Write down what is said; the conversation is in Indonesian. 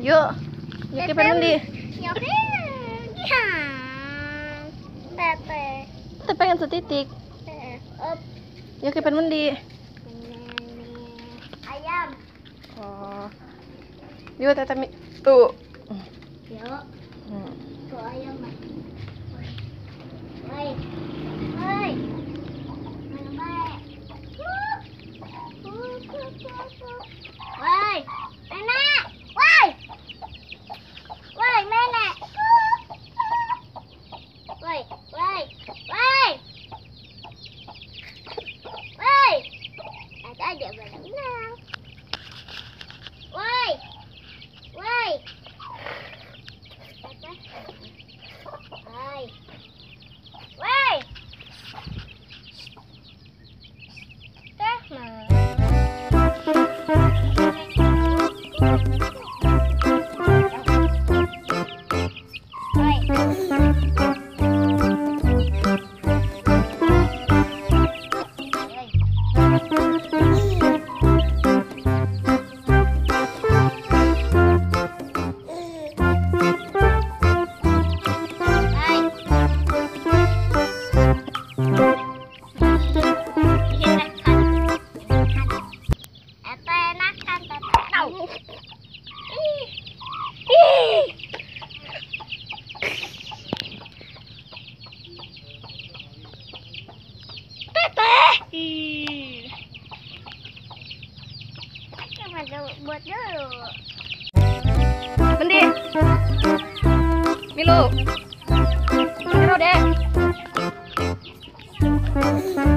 Yuk. Yuk ke Penundi. Ya. Tete. Kita pengen setitik. Up. Yuk ke Penundi. Ayam. Oh. Yuk Tete tuh. Yuk. Tuh ayam. Woi. Woi. Woi, nenek. Woi. Woi, nenek. Woi, woi. Woi. Woi. Ada berenang. Woi. Woi. Woi. Woi. Buat dulu. Mendi. Milu. Kiro deh.